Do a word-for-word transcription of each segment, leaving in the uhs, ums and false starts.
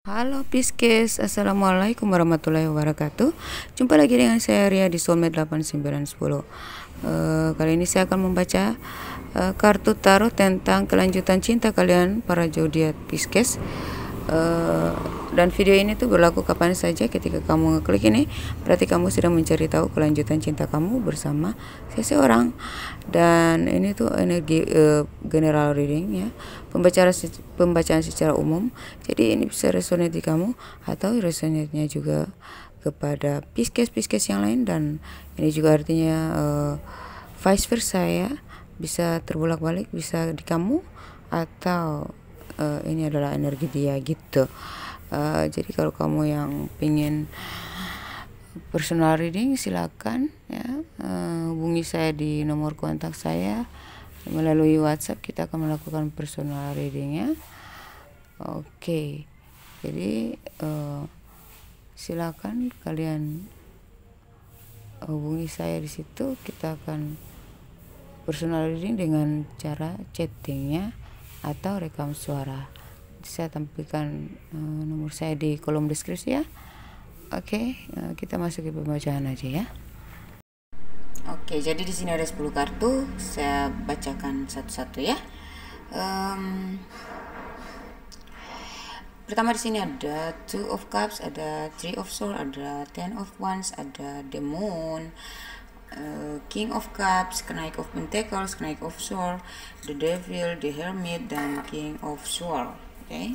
Halo Pisces, Assalamualaikum warahmatullahi wabarakatuh. Jumpa lagi dengan saya Ria di Soulmate delapan sembilan sepuluh. uh, Kali ini saya akan membaca uh, kartu tarot tentang kelanjutan cinta kalian para zodiak Pisces. uh, Dan video ini tuh berlaku kapan saja. Ketika kamu ngeklik ini, berarti kamu sedang mencari tahu kelanjutan cinta kamu bersama seseorang. Dan ini tuh energi uh, general reading ya, pembacaan pembacaan secara umum. Jadi ini bisa resonate di kamu atau resonate-nya juga kepada Pisces-Pisces yang lain, dan ini juga artinya uh, vice versa ya, bisa terbolak-balik, bisa di kamu atau uh, ini adalah energi dia gitu. Uh, jadi kalau kamu yang pingin personal reading, silakan ya, uh, hubungi saya di nomor kontak saya melalui WhatsApp. Kita akan melakukan personal reading ya. Oke, jadi uh, silakan kalian hubungi saya di situ. Kita akan personal reading dengan cara chattingnya atau rekam suara. Saya tampilkan uh, nomor saya di kolom deskripsi ya. Oke, uh, kita masuk ke pembacaan aja ya. Oke, jadi di sini ada sepuluh kartu. Saya bacakan satu-satu ya. Um, pertama di sini ada Two of Cups, ada Three of Swords, ada Ten of Wands, ada The Moon, uh, King of Cups, Knight of Pentacles, Knight of Swords, The Devil, The Hermit, dan King of Swords. Oke. Okay.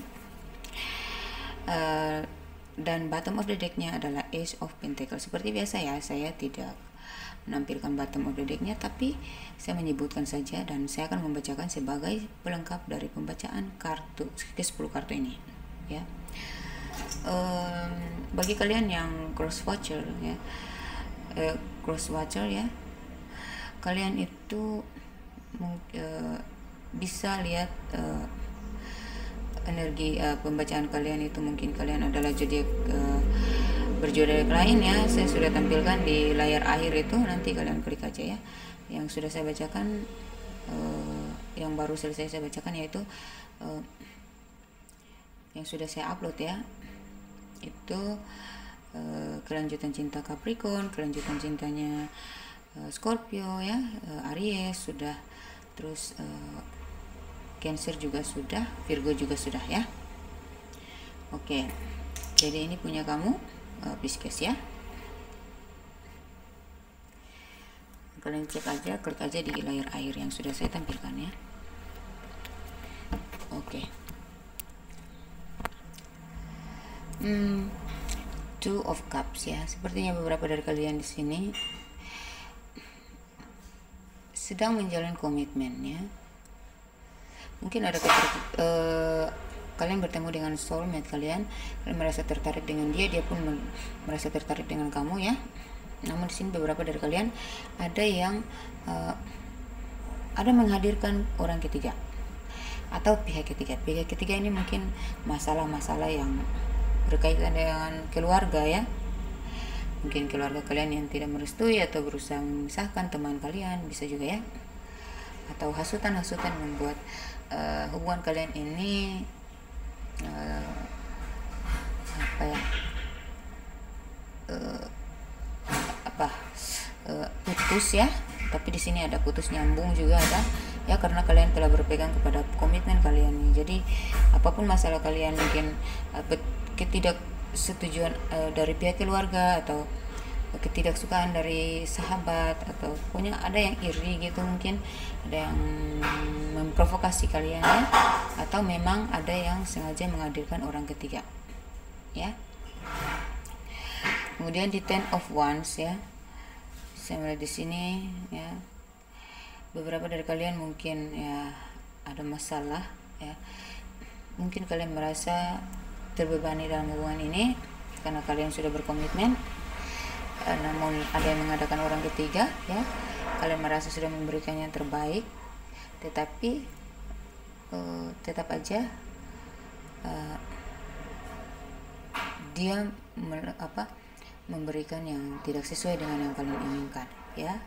Uh, dan bottom of the decknya adalah Ace of Pentacles. Seperti biasa ya, saya tidak menampilkan bottom of the decknya, tapi saya menyebutkan saja dan saya akan membacakan sebagai pelengkap dari pembacaan kartu ke sepuluh kartu ini ya. Um, bagi kalian yang cross watcher ya, uh, cross watcher ya, kalian itu uh, bisa lihat uh, energi uh, pembacaan kalian itu. Mungkin kalian adalah zodiak uh, berzodiak lain ya. Saya sudah tampilkan di layar akhir itu, nanti kalian klik aja ya. Yang sudah saya bacakan, uh, yang baru selesai saya bacakan, yaitu uh, yang sudah saya upload ya, itu uh, kelanjutan cinta Capricorn, kelanjutan cintanya uh, Scorpio ya, uh, Aries sudah, terus uh, Cancer juga sudah, Virgo juga sudah ya. Oke, jadi ini punya kamu uh, Pisces ya. Kalian cek aja, klik aja di layar akhir yang sudah saya tampilkan ya. Oke. Hmm, Two of Cups ya. Sepertinya beberapa dari kalian di sini sedang menjalin komitmen ya. Mungkin ada uh, kalian bertemu dengan soulmate kalian, kalian merasa tertarik dengan dia, dia pun merasa tertarik dengan kamu ya. Namun di sini beberapa dari kalian ada yang uh, ada menghadirkan orang ketiga atau pihak ketiga. Pihak ketiga ini mungkin masalah-masalah yang berkaitan dengan keluarga ya. Mungkin keluarga kalian yang tidak merestui atau berusaha memisahkan teman kalian, bisa juga ya. Atau hasutan-hasutan membuat uh, hubungan kalian ini uh, apa ya uh, apa uh, putus ya. Tapi di sini ada putus nyambung juga ada ya, karena kalian telah berpegang kepada komitmen kalian. Jadi apapun masalah kalian, mungkin uh, ketidaksetujuan uh, dari pihak keluarga atau ketidaksukaan dari sahabat, atau pokoknya ada yang iri gitu, mungkin ada yang memprovokasi kalian ya, atau memang ada yang sengaja menghadirkan orang ketiga ya. Kemudian di Ten of Wands ya, saya melihat di sini ya, beberapa dari kalian mungkin ya ada masalah ya. Mungkin kalian merasa terbebani dalam hubungan ini karena kalian sudah berkomitmen, namun ada yang mengadakan orang ketiga ya. Kalian merasa sudah memberikan yang terbaik, tetapi uh, tetap aja uh, dia me- apa memberikan yang tidak sesuai dengan yang kalian inginkan ya.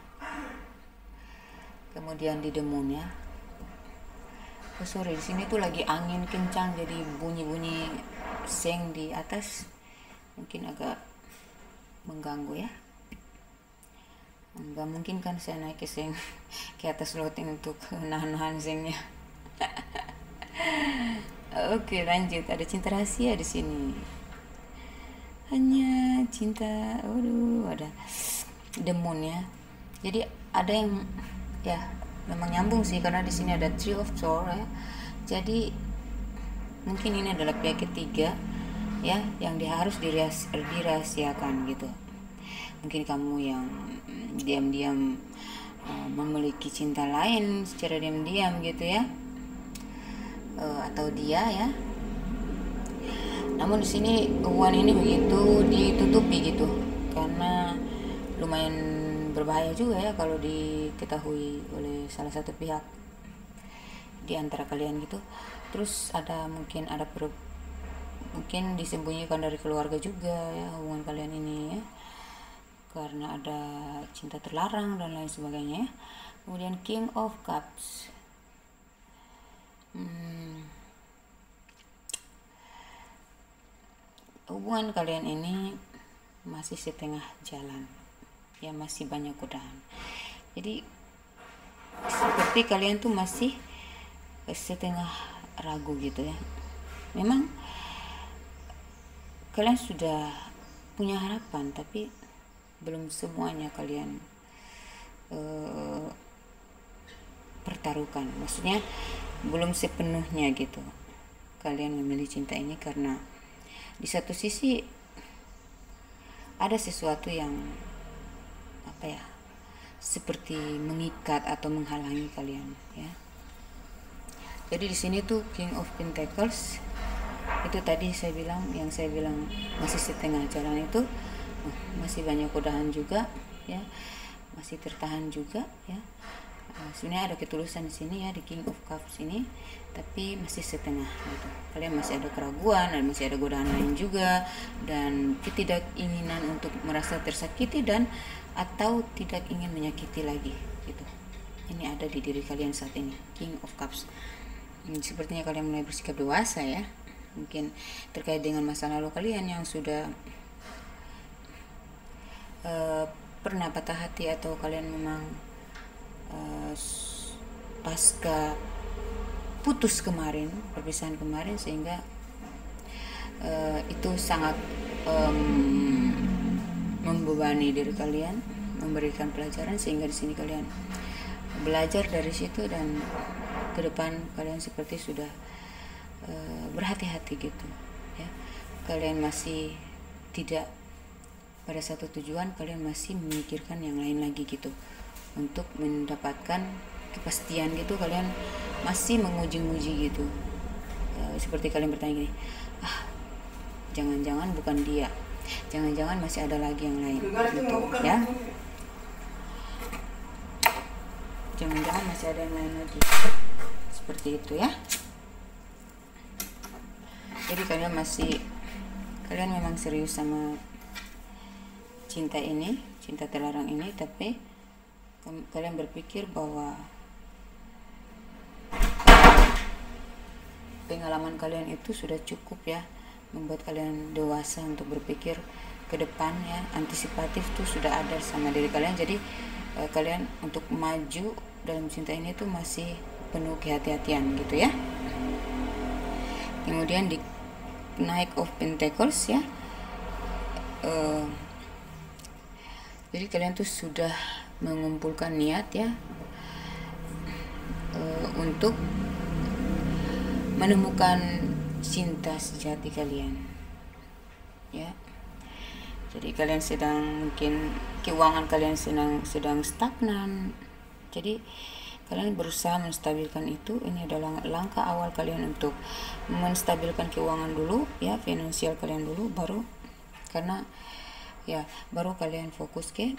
Kemudian di The Moon ya, oh sorry, di sini tuh lagi angin kencang, jadi bunyi-bunyi seng di atas mungkin agak mengganggu ya. Enggak mungkin kan saya naik ke seng ke atas loteng untuk nahan-nahan sengnya. Oke, lanjut. Ada cinta rahasia di sini. Hanya cinta, aduh, ada demon ya. Jadi ada yang ya memang nyambung sih, karena di sini ada Three of Swords ya. Jadi mungkin ini adalah pihak ketiga ya yang dia harus dirahas, dirahasiakan gitu. Mungkin kamu yang diam-diam uh, memiliki cinta lain secara diam-diam gitu ya, uh, atau dia ya. Namun di sini hubungan ini begitu ditutupi gitu, karena lumayan berbahaya juga ya kalau diketahui oleh salah satu pihak di antara kalian gitu. Terus ada mungkin ada per, mungkin disembunyikan dari keluarga juga ya hubungan kalian ini ya, karena ada cinta terlarang dan lain sebagainya. Kemudian King of Cups, hmm, hubungan kalian ini masih setengah jalan ya, masih banyak godaan. Jadi seperti kalian tuh masih setengah ragu gitu ya. Memang kalian sudah punya harapan, tapi belum semuanya kalian uh, pertaruhkan. Maksudnya belum sepenuhnya gitu kalian memilih cinta ini, karena di satu sisi ada sesuatu yang apa ya, seperti mengikat atau menghalangi kalian ya. Jadi di sini tuh King of Pentacles itu tadi saya bilang, yang saya bilang masih setengah jalan itu, oh, masih banyak godaan juga ya, masih tertahan juga ya. Uh, sebenarnya ada ketulusan di sini ya di King of Cups ini, tapi masih setengah gitu. Kalian masih ada keraguan dan masih ada godaan lain juga, dan ketidakinginan untuk merasa tersakiti dan atau tidak ingin menyakiti lagi gitu. Ini ada di diri kalian saat ini, King of Cups. Hmm, sepertinya kalian mulai bersikap dewasa ya, mungkin terkait dengan masa lalu kalian yang sudah uh, pernah patah hati, atau kalian memang uh, pasca putus kemarin, perpisahan kemarin, sehingga uh, itu sangat um, membebani diri kalian, memberikan pelajaran, sehingga di sini kalian belajar dari situ, dan ke depan kalian seperti sudah uh, berhati-hati gitu ya. Kalian masih tidak pada satu tujuan, kalian masih memikirkan yang lain lagi gitu untuk mendapatkan kepastian gitu. Kalian masih menguji-nguji gitu, uh, seperti kalian bertanya gini, ah jangan-jangan bukan dia, jangan-jangan masih ada lagi yang lain gitu ya, jangan-jangan masih ada yang lain lagi, seperti itu ya. Jadi kalian masih, kalian memang serius sama cinta ini, cinta terlarang ini, tapi kalian berpikir bahwa pengalaman kalian itu sudah cukup ya, membuat kalian dewasa untuk berpikir ke depan ya, antisipatif tuh sudah ada sama diri kalian. Jadi eh, kalian untuk maju dalam cinta ini tuh masih penuh kehati-hatian gitu ya. Kemudian di Knight of Pentacles ya, uh, jadi kalian tuh sudah mengumpulkan niat ya, uh, untuk menemukan cinta sejati kalian ya. Jadi kalian sedang, mungkin keuangan kalian sedang sedang stagnan, jadi kalian berusaha menstabilkan itu. Ini adalah langkah awal kalian untuk menstabilkan keuangan dulu ya, finansial kalian dulu, baru karena ya baru kalian fokus ke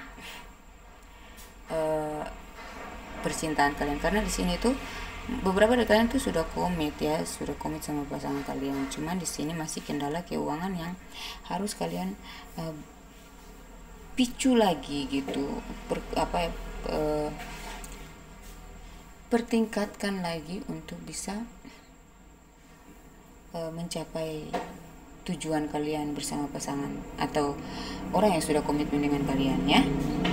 uh, percintaan kalian. Karena di sini tuh beberapa dari kalian tuh sudah komit ya, sudah komit sama pasangan kalian. Cuman di sini masih kendala keuangan yang harus kalian uh, picu lagi gitu, per, apa ya, uh, pertingkatkan lagi untuk bisa uh, mencapai tujuan kalian bersama pasangan atau orang yang sudah komitmen dengan kalian ya.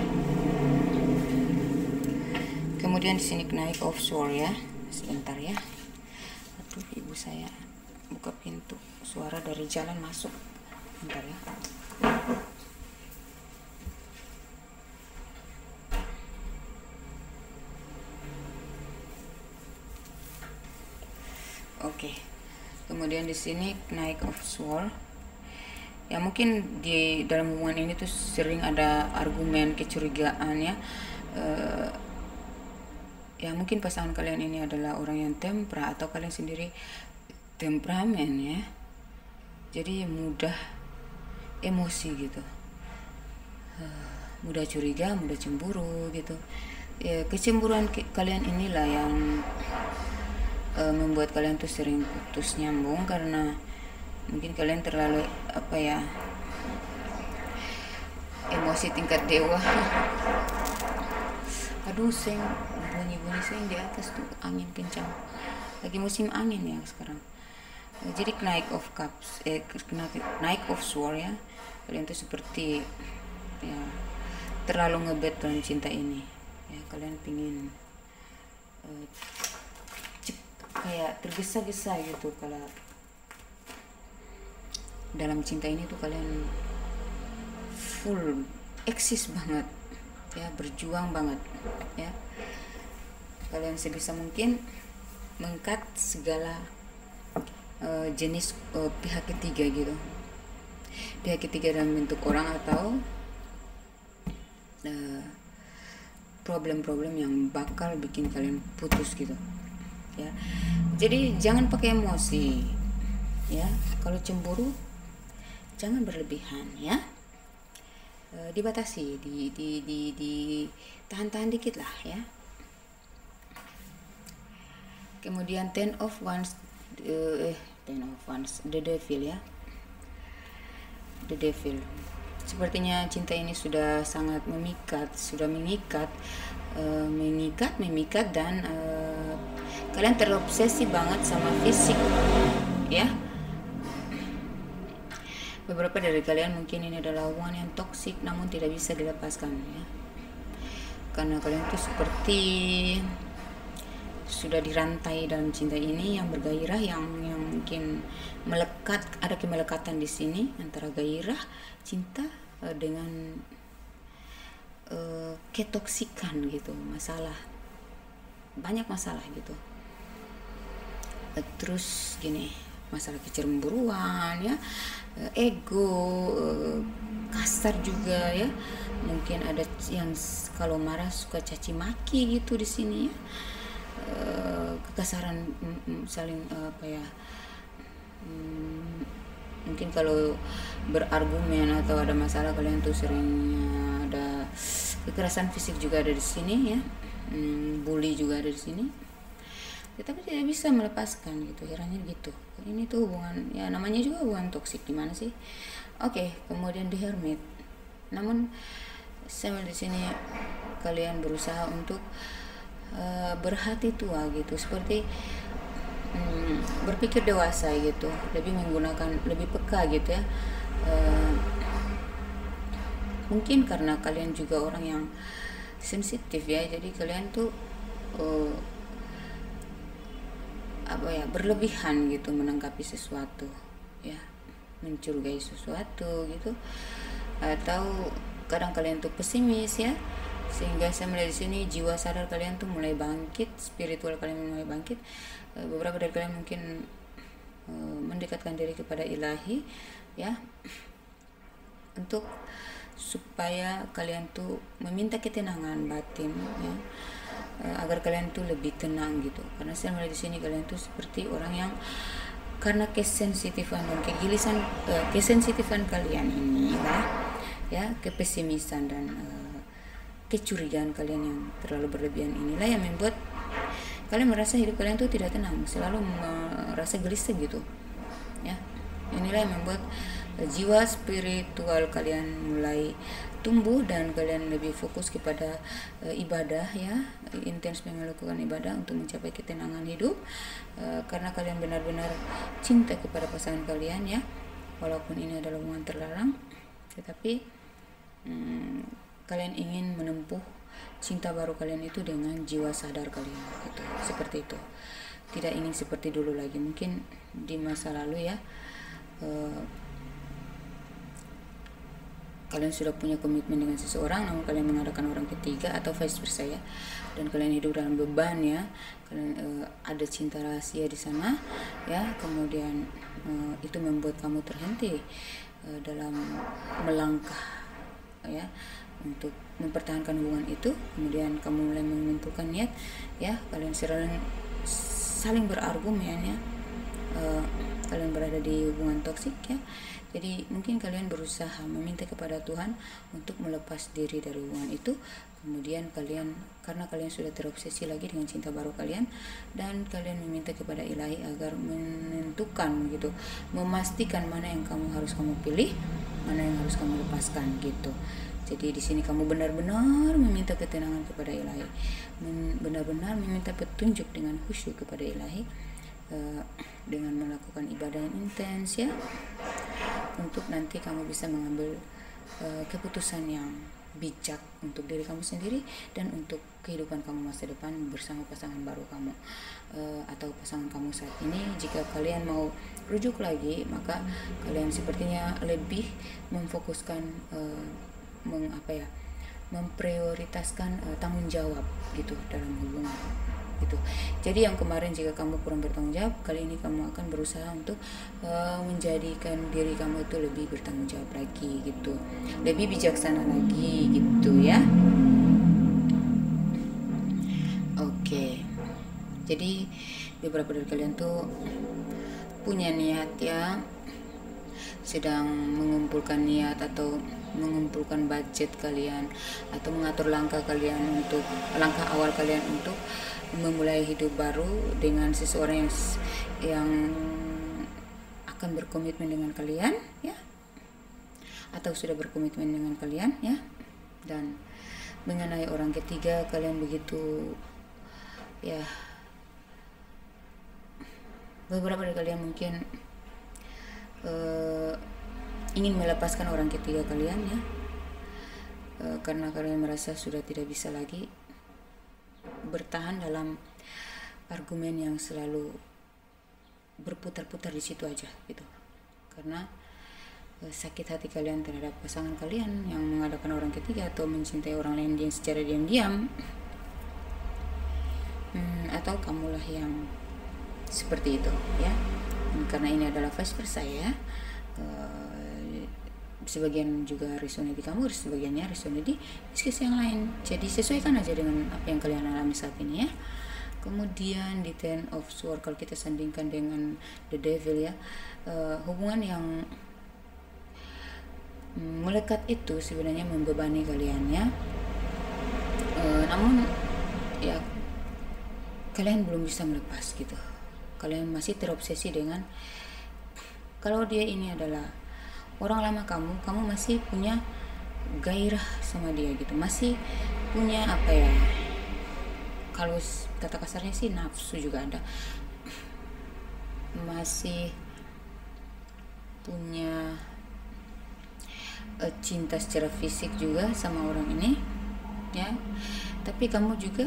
Kemudian di sini Knight of Swords ya. Sebentar ya. Aduh, ibu saya buka pintu, suara dari jalan masuk. Bentar ya. Oke. Kemudian di sini Knight of Swords. Ya mungkin di dalam hubungan ini tuh sering ada argumen, kecurigaan ya. Uh, ya mungkin pasangan kalian ini adalah orang yang tempera atau kalian sendiri temperamen ya. Jadi mudah emosi gitu. Uh, mudah curiga, mudah cemburu gitu. Ya, kecemburuan ke kalian inilah yang uh, membuat kalian tuh sering putus nyambung karena mungkin kalian terlalu apa ya, emosi tingkat dewa. Aduh, seng bunyi-bunyi seng di atas tuh, angin kencang. Lagi musim angin ya sekarang. Jadi Knight of Cups, eh Knight of Swords ya. Kalian tuh seperti ya terlalu ngebet dalam cinta ini. Ya kalian pingin uh, kayak tergesa-gesa gitu kalau dalam cinta ini tuh kalian full eksis banget ya, berjuang banget ya. Kalian sebisa mungkin mengkat segala uh, jenis uh, pihak ketiga gitu, pihak ketiga dalam bentuk orang atau uh, problem-problem yang bakal bikin kalian putus gitu ya. Jadi jangan pakai emosi ya. Kalau cemburu jangan berlebihan ya, e, dibatasi, di di di di tahan-tahan dikit lah ya. Kemudian Ten of Wands, eh Ten of Wands, The Devil ya, The Devil. Sepertinya cinta ini sudah sangat memikat, sudah mengikat, e, mengikat, memikat dan e, kalian terobsesi banget sama fisik ya. Beberapa dari kalian mungkin ini adalah hubungan yang toksik namun tidak bisa dilepaskan ya. Karena kalian tuh seperti sudah dirantai dalam cinta ini yang bergairah, yang yang mungkin melekat, ada kemelekatan di sini antara gairah cinta uh, dengan uh, ketoksikan gitu, masalah. Banyak masalah gitu. Uh, terus gini, masalah kecemburuan ya, ego, kasar juga ya. Mungkin ada yang kalau marah suka caci maki gitu di sini ya. Kekasaran saling apa ya, mungkin kalau berargumen atau ada masalah kalian tuh seringnya ada kekerasan fisik juga ada di sini ya. Bully juga ada di sini. Tetapi tidak bisa melepaskan gitu, herannya gitu. Ini tuh hubungan ya, namanya juga hubungan toksik, gimana sih? Oke, okay, kemudian The Hermit. Namun saya di sini kalian berusaha untuk uh, berhati tua gitu, seperti um, berpikir dewasa gitu, lebih menggunakan, lebih peka gitu ya. Uh, mungkin karena kalian juga orang yang sensitif ya, jadi kalian tuh uh, apa ya, berlebihan gitu menanggapi sesuatu ya, mencurigai sesuatu gitu, atau kadang kalian tuh pesimis ya, sehingga saya melihat di sini jiwa sadar kalian tuh mulai bangkit, spiritual kalian mulai bangkit. Beberapa dari kalian mungkin uh, mendekatkan diri kepada ilahi ya, untuk supaya kalian tuh meminta ketenangan batin ya, agar kalian tuh lebih tenang gitu. Karena saya melihat di sini kalian tuh seperti orang yang karena kesensitifan dan kegilisan, uh, kesensitifan kalian ini lah ya, kepesimisan dan uh, kecurigaan kalian yang terlalu berlebihan inilah yang membuat kalian merasa hidup kalian tuh tidak tenang, selalu merasa gelisah gitu ya. Inilah yang membuat jiwa spiritual kalian mulai tumbuh dan kalian lebih fokus kepada e, ibadah ya, intens melakukan ibadah untuk mencapai ketenangan hidup, e, karena kalian benar-benar cinta kepada pasangan kalian ya. walaupun ini adalah hubungan terlarang, tetapi hmm, kalian ingin menempuh cinta baru kalian itu dengan jiwa sadar kalian gitu, seperti itu. Tidak ingin seperti dulu lagi. Mungkin di masa lalu ya uh, kalian sudah punya komitmen dengan seseorang, namun kalian mengadakan orang ketiga atau vice versa ya, dan kalian hidup dalam beban ya, kalian uh, ada cinta rahasia di sana ya, kemudian uh, itu membuat kamu terhenti uh, dalam melangkah ya untuk mempertahankan hubungan itu. Kemudian kamu mulai mengumpulkan niat ya, kalian saling saling berargumen ya, uh, kalian berada di hubungan toksik ya. Jadi mungkin kalian berusaha meminta kepada Tuhan untuk melepas diri dari hubungan itu. Kemudian kalian, karena kalian sudah terobsesi lagi dengan cinta baru kalian, dan kalian meminta kepada Ilahi agar menentukan gitu, memastikan mana yang kamu harus kamu pilih, mana yang harus kamu lepaskan gitu. Jadi di sini kamu benar-benar meminta ketenangan kepada Ilahi, benar-benar meminta petunjuk dengan khusyuk kepada Ilahi, uh, dengan melakukan ibadah yang intens ya, untuk nanti kamu bisa mengambil uh, keputusan yang bijak untuk diri kamu sendiri dan untuk kehidupan kamu masa depan bersama pasangan baru kamu uh, atau pasangan kamu saat ini. Jika kalian mau rujuk lagi, maka kalian sepertinya lebih memfokuskan uh, meng, apa ya, memprioritaskan uh, tanggung jawab gitu dalam hubungan gitu. Jadi yang kemarin jika kamu kurang bertanggung jawab, kali ini kamu akan berusaha untuk uh, menjadikan diri kamu itu lebih bertanggung jawab lagi gitu, lebih bijaksana lagi gitu ya. Oke, jadi beberapa dari kalian tuh punya niat ya, sedang mengumpulkan niat atau mengumpulkan budget kalian atau mengatur langkah kalian untuk langkah awal kalian untuk memulai hidup baru dengan seseorang yang yang akan berkomitmen dengan kalian ya, atau sudah berkomitmen dengan kalian ya. Dan mengenai orang ketiga, kalian begitu ya, beberapa dari kalian mungkin uh, ingin melepaskan orang ketiga kalian ya, uh, karena kalian merasa sudah tidak bisa lagi bertahan dalam argumen yang selalu berputar-putar di situ aja gitu, karena uh, sakit hati kalian terhadap pasangan kalian yang mengadakan orang ketiga atau mencintai orang lain yang secara diam-diam, hmm, atau kamulah yang seperti itu ya. Dan karena ini adalah vice versa ya, uh, sebagian juga resonate di kamu, sebagiannya resonate di bisnis yang lain. Jadi sesuaikan aja dengan apa yang kalian alami saat ini ya. Kemudian di Ten of Swords, kalau kita sandingkan dengan The Devil ya, uh, hubungan yang melekat itu sebenarnya membebani kalian ya. Uh, namun ya kalian belum bisa melepas gitu. Kalian masih terobsesi dengan kalau dia ini adalah orang lama kamu, kamu masih punya gairah sama dia gitu, masih punya apa ya, kalau kata kasarnya sih nafsu juga ada, masih punya uh, cinta secara fisik juga sama orang ini ya, tapi kamu juga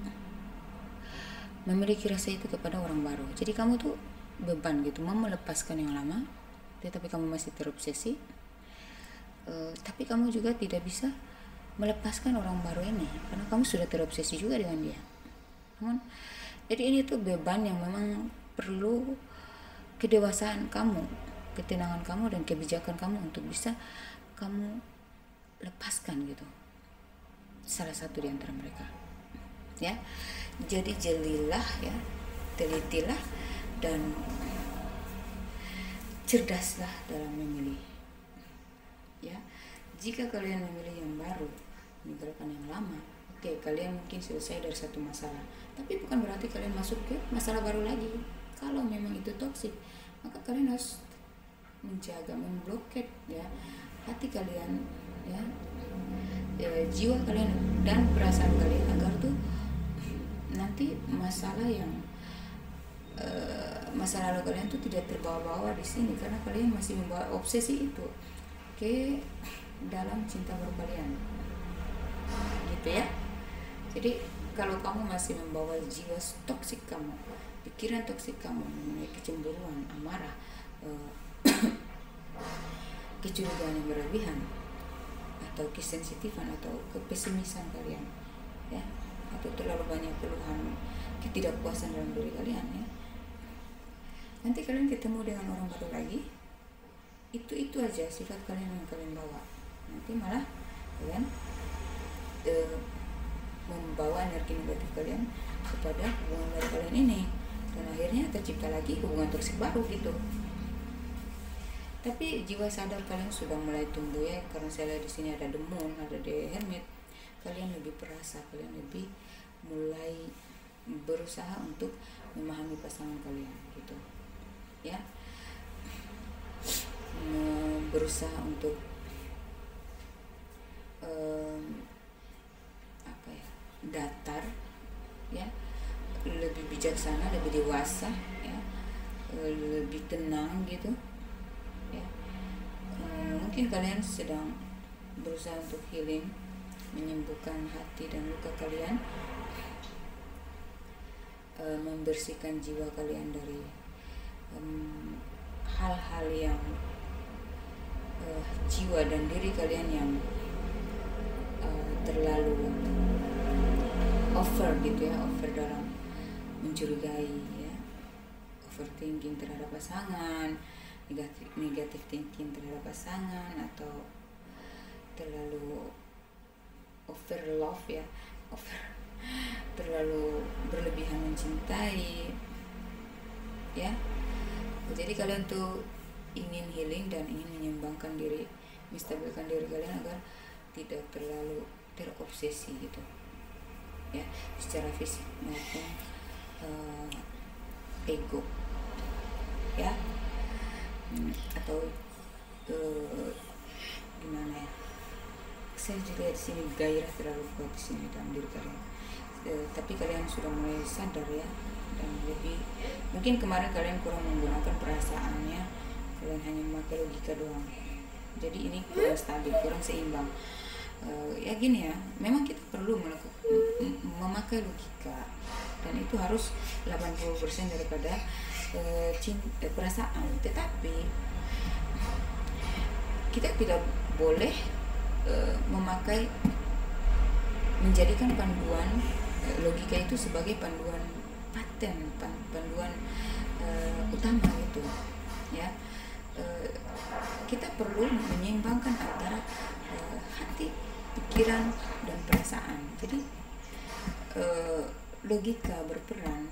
memiliki rasa itu kepada orang baru. Jadi kamu tuh beban gitu, mau melepaskan yang lama, tapi kamu masih terobsesi. Uh, tapi kamu juga tidak bisa melepaskan orang baru ini karena kamu sudah terobsesi juga dengan dia. Namun, jadi ini tuh beban yang memang perlu kedewasaan kamu, ketenangan kamu dan kebijakan kamu untuk bisa kamu lepaskan gitu salah satu di antara mereka ya. Jadi jelilah ya, telitilah dan cerdaslah dalam memilih ya. Jika kalian memilih yang baru, meninggalkan yang lama, oke, okay, kalian mungkin selesai dari satu masalah, tapi bukan berarti kalian masuk ke masalah baru lagi. Kalau memang itu toksik, maka kalian harus menjaga, memblokade ya hati kalian ya, e, jiwa kalian dan perasaan kalian, agar tuh nanti masalah yang e, masa lalu kalian tuh tidak terbawa-bawa di sini karena kalian masih membawa obsesi itu ke dalam cinta baru kalian, gitu ya. Jadi kalau kamu masih membawa jiwa toksik kamu, pikiran toksik kamu mengenai kecemburuan, amarah, eh, kecurigaan yang berlebihan, atau kesensitifan atau kepesimisan kalian, ya, atau terlalu banyak keluhan, ketidakpuasan dalam diri kalian, ya, nanti kalian ketemu dengan orang baru lagi, itu itu aja sifat kalian yang kalian bawa, nanti malah kalian eh, membawa energi negatif kalian kepada hubungan baru kalian ini, dan akhirnya tercipta lagi hubungan toksik baru gitu. Tapi jiwa sadar kalian sudah mulai tumbuh ya, karena saya lihat di sini ada The Moon, ada The Hermit. Kalian lebih perasa, kalian lebih mulai berusaha untuk memahami pasangan kalian gitu, ya, berusaha untuk um, apa ya, datar, ya, lebih bijaksana, lebih dewasa, ya, lebih tenang gitu. Ya, mungkin kalian sedang berusaha untuk healing, menyembuhkan hati dan luka kalian, e, membersihkan jiwa kalian dari um, hal-hal yang e, jiwa dan diri kalian yang e, terlalu over gitu ya, over dalam mencurigai, ya, overthinking terhadap pasangan, negatif negatif thinking terhadap pasangan, atau terlalu over love, ya, over terlalu berlebihan mencintai, ya. Jadi kalian tuh ingin healing dan ingin menyeimbangkan diri, menstabilkan diri kalian agar tidak terlalu terobsesi gitu, ya, secara fisik maupun uh, ego, ya. Hmm, atau uh, gimana ya, saya juga di sini gairah terlalu kuat di sini dalam diri kalian, uh, tapi kalian sudah mulai sadar ya, dan lebih mungkin kemarin kalian kurang menggunakan perasaannya, kalian hanya memakai logika doang, jadi ini kurang stabil, kurang seimbang. Uh, ya gini ya, memang kita perlu melakukan memakai logika, dan itu harus delapan puluh persen daripada Uh, cinta, uh, perasaan, tetapi kita tidak boleh uh, memakai menjadikan panduan uh, logika itu sebagai panduan paten, panduan uh, utama gitu, ya. Uh, kita perlu menyeimbangkan antara uh, hati, pikiran dan perasaan. Jadi uh, logika berperan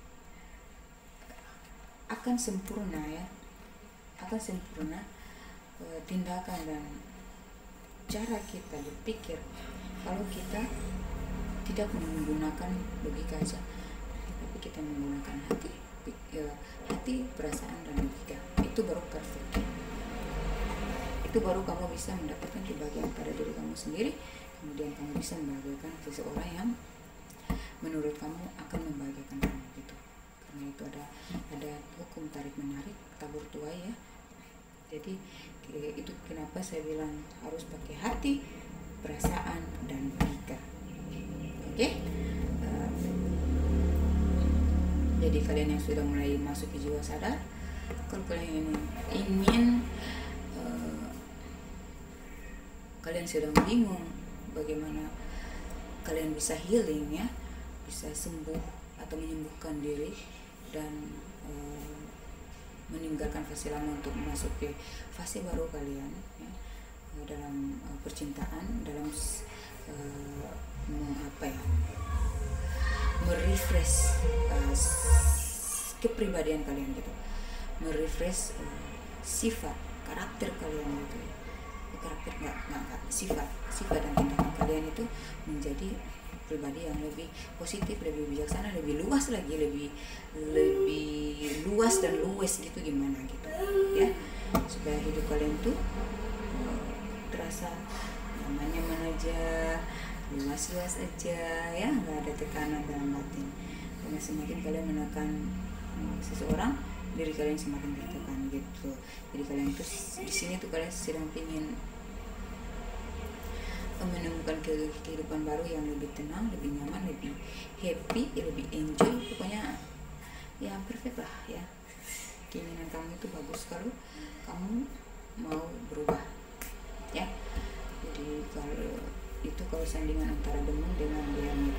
akan sempurna, ya, akan sempurna e, tindakan dan cara kita berpikir kalau kita tidak menggunakan logika saja, tapi kita menggunakan hati, e, hati, perasaan dan logika. Itu baru perfect. Itu baru kamu bisa mendapatkan kebahagiaan pada diri kamu sendiri, kemudian kamu bisa membahagiakan seseorang yang menurut kamu akan membahagiakan kamu gitu. Karena itu ada ada hukum tarik menarik tabur tuai, ya. Jadi itu kenapa saya bilang harus pakai hati, perasaan dan logika. Oke, okay? uh, jadi kalian yang sudah mulai masuk ke jiwa sadar, kalau kalian ingin, ingin uh, kalian sedang bingung bagaimana kalian bisa healing, ya, bisa sembuh atau menyembuhkan diri dan e, meninggalkan fase lama untuk masuk ke fase baru kalian, ya, dalam e, percintaan, dalam e, apa ya, merefresh e, kepribadian kalian gitu, merefresh e, sifat karakter kalian gitu, karakter nggak nggak sifat sifat dan tindakan kalian itu menjadi pribadi yang lebih positif, lebih bijaksana, lebih luas lagi, lebih lebih luas dan luwes gitu, gimana gitu, ya, supaya hidup kalian tuh uh, terasa nyaman-nyaman aja, luas-luas aja, ya, nggak ada tekanan dalam batin. Karena semakin kalian menekan uh, seseorang, diri kalian semakin tertekan gitu. Jadi kalian tuh di sini tuh kalian sedang ingin menemukan kehidupan baru yang lebih tenang, lebih nyaman, lebih happy, lebih enjoy, pokoknya ya perfect lah ya. Keinginan kamu itu bagus kalau kamu mau berubah ya. Jadi kalau itu kalau sandingan antara demon dengan diamit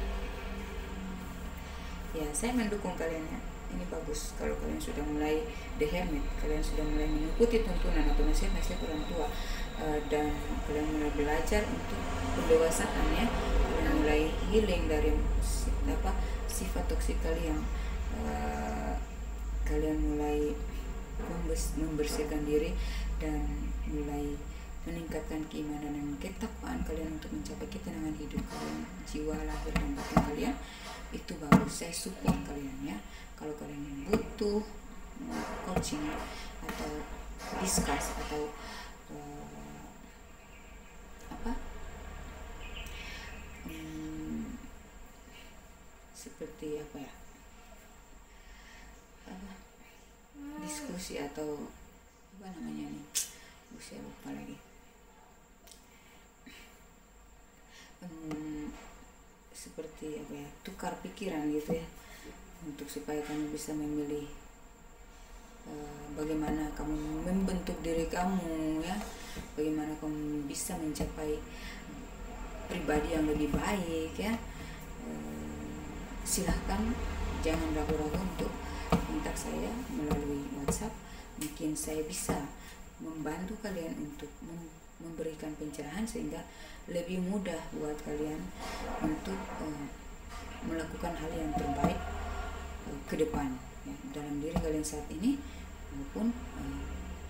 ya, saya mendukung kalian ya. Ini bagus kalau kalian sudah mulai The Hermit, kalian sudah mulai mengikuti tuntunan atau nasihat-nasihat orang tua, uh, dan kalian mulai belajar untuk pendewasaan ya. Kalian mulai healing dari apa sifat toksik kalian. Uh, kalian mulai membersihkan diri dan mulai meningkatkan keimanan dan ketakwaan kalian untuk mencapai ketenangan hidup kalian, jiwa, lahir dan batin kalian. Itu bagus, saya support kalian ya. Kalau kalian butuh coaching atau discuss atau uh, apa hmm, seperti apa ya apa diskusi atau apa namanya nih, saya lupa lagi. Hmm, seperti apa ya, tukar pikiran gitu ya, untuk supaya kamu bisa memilih uh, bagaimana kamu membentuk diri kamu ya, bagaimana kamu bisa mencapai pribadi yang lebih baik ya. Uh, silahkan jangan ragu-ragu untuk kontak saya melalui WhatsApp. Mungkin saya bisa membantu kalian untuk mem memberikan pencerahan sehingga lebih mudah buat kalian untuk uh, melakukan hal yang terbaik uh, ke depan ya, dalam diri kalian saat ini maupun uh,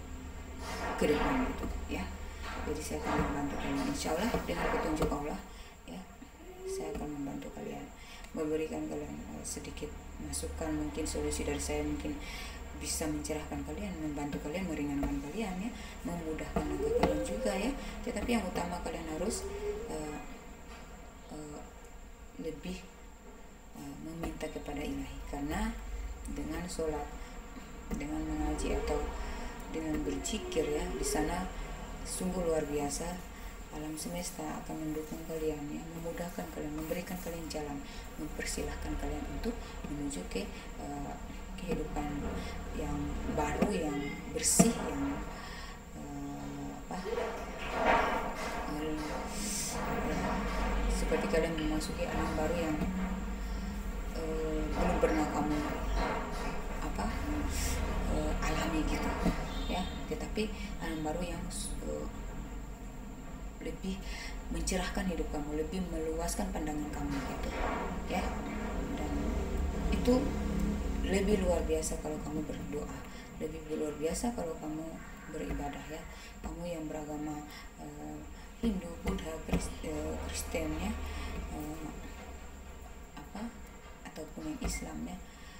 ke depan gitu ya. Jadi saya akan membantu kalian, insya Allah dengan petunjuk Allah ya. Saya akan membantu kalian, memberikan kalian uh, sedikit masukan, mungkin solusi dari saya mungkin bisa mencerahkan kalian, membantu kalian, meringankan kalian ya, memudahkan langkah kalian juga ya. Tetapi yang utama kalian harus uh, uh, lebih uh, meminta kepada Ilahi, karena dengan sholat, dengan mengaji atau dengan berzikir ya, di sana sungguh luar biasa. Alam semesta akan mendukung kalian ya, memudahkan kalian, memberikan kalian jalan, mempersilahkan kalian untuk menuju ke uh, kehidupan yang baru, yang bersih, yang uh, apa uh, seperti kalian memasuki alam baru yang uh, belum pernah kamu apa uh, alami gitu ya. Tetapi alam baru yang uh, lebih mencerahkan hidup kamu, lebih meluaskan pandangan kamu gitu ya. Dan itu lebih luar biasa kalau kamu berdoa, lebih luar biasa kalau kamu beribadah ya. Kamu yang beragama uh, Hindu, Buddha, Kristen ya, uh, apa ataupun yang Islam ya.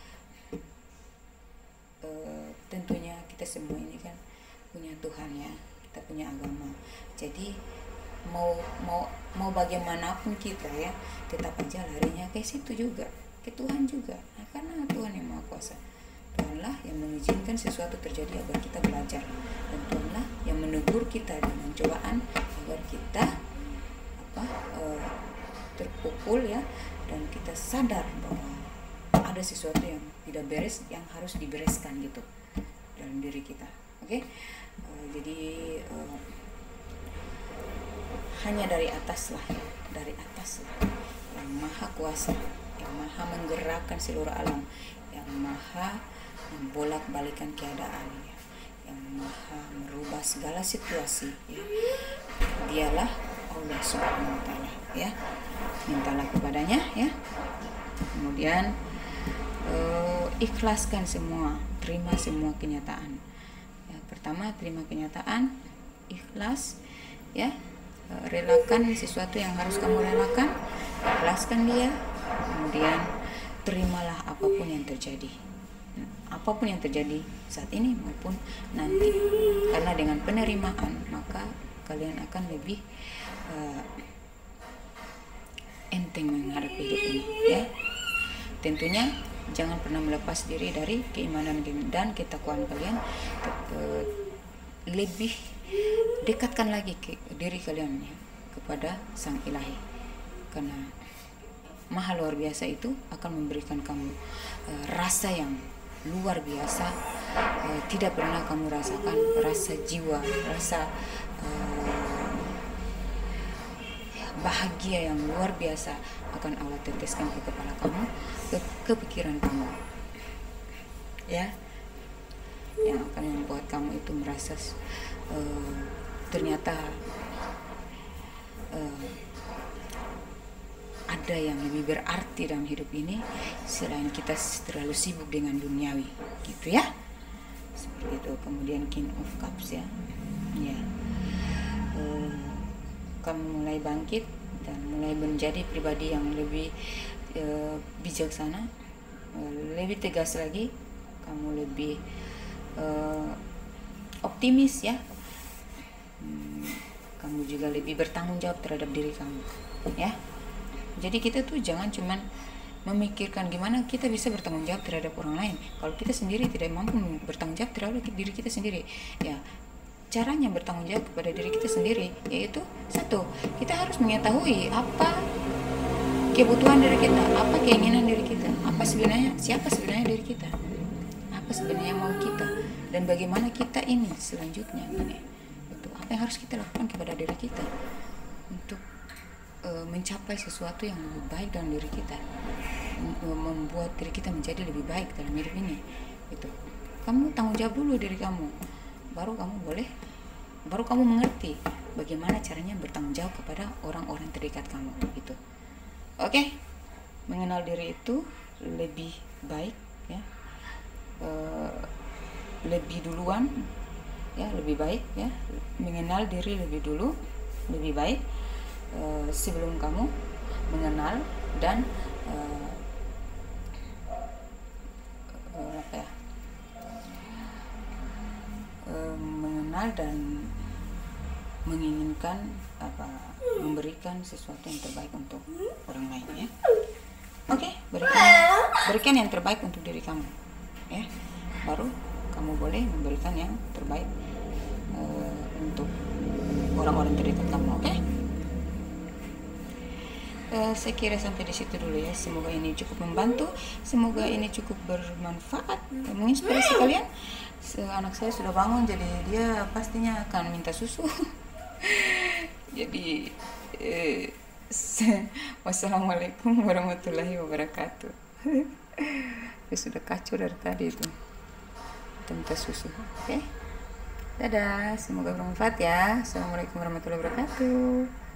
Uh, tentunya kita semua ini kan punya Tuhan ya, kita punya agama. Jadi mau mau mau bagaimanapun kita ya, tetap aja larinya ke situ juga, ke Tuhan juga. Nah, karena Tuhan yang Maha Kuasa, Tuhanlah yang mengizinkan sesuatu terjadi agar kita belajar, dan Tuhanlah yang menegur kita dengan cobaan agar kita apa uh, terpukul ya, dan kita sadar bahwa ada sesuatu yang tidak beres yang harus dibereskan gitu dalam diri kita. Oke, okay? uh, jadi uh, hanya dari atas lah, dari atas lah, yang Maha Kuasa, yang Maha menggerakkan seluruh alam, yang Maha membolak-balikan keadaan ya, yang Maha merubah segala situasi ya. Dialah Allah Subhanahu wa taala ya. Mintalah kepadanya ya. Kemudian uh, ikhlaskan semua, terima semua kenyataan. Ya, pertama terima kenyataan, ikhlas ya. Relakan sesuatu yang harus kamu relakan, ikhlaskan dia, kemudian terimalah apapun yang terjadi, apapun yang terjadi saat ini maupun nanti, karena dengan penerimaan maka kalian akan lebih uh, enteng menghadapi hidup ini ya. Tentunya jangan pernah melepas diri dari keimanan dan ketakwaan kalian. Lebih dekatkan lagi ke diri kalian ya, kepada Sang Ilahi, karena Maha luar biasa itu akan memberikan kamu uh, rasa yang luar biasa, uh, tidak pernah kamu rasakan, rasa jiwa, rasa uh, bahagia yang luar biasa akan Allah teteskan ke kepala kamu, ke, ke pikiran kamu ya, yang akan membuat kamu itu merasa uh, ternyata uh, ada yang lebih berarti dalam hidup ini selain kita terlalu sibuk dengan duniawi, gitu ya, seperti itu. Kemudian King of Cups ya, ya uh, kamu mulai bangkit dan mulai menjadi pribadi yang lebih uh, bijaksana, uh, lebih tegas lagi, kamu lebih uh, optimis ya, hmm, kamu juga lebih bertanggung jawab terhadap diri kamu ya. Jadi kita tuh jangan cuman memikirkan gimana kita bisa bertanggung jawab terhadap orang lain kalau kita sendiri tidak mampu bertanggung jawab terhadap diri kita sendiri ya. Caranya bertanggung jawab kepada diri kita sendiri yaitu satu, kita harus mengetahui apa kebutuhan diri kita, apa keinginan diri kita, apa sebenarnya, siapa sebenarnya diri kita, apa sebenarnya mau kita, dan bagaimana kita ini selanjutnya ini. Itu apa yang harus kita lakukan kepada diri kita untuk mencapai sesuatu yang lebih baik dalam diri kita, membuat diri kita menjadi lebih baik dalam hidup ini. Itu kamu tanggung jawab dulu diri kamu, baru kamu boleh, baru kamu mengerti bagaimana caranya bertanggung jawab kepada orang-orang terdekat kamu. Itu oke, mengenal diri itu lebih baik ya, e, lebih duluan ya, lebih baik ya, mengenal diri lebih dulu lebih baik Uh, sebelum kamu mengenal dan uh, uh, apa ya uh, mengenal dan menginginkan apa memberikan sesuatu yang terbaik untuk orang lain ya. Oke, okay, berikan berikan yang terbaik untuk diri kamu ya, baru kamu boleh memberikan yang terbaik uh, untuk orang-orang terdekat kamu. Oke, okay? Uh, saya kira sampai di situ dulu ya. Semoga ini cukup membantu, semoga ini cukup bermanfaat, menginspirasi kalian. Se anak saya sudah bangun, jadi dia pastinya akan minta susu. Jadi eh, wassalamualaikum warahmatullahi wabarakatuh. Dia sudah kacau dari tadi itu, kita minta susu. Oke, okay? Dadah, semoga bermanfaat ya. Assalamualaikum warahmatullahi wabarakatuh.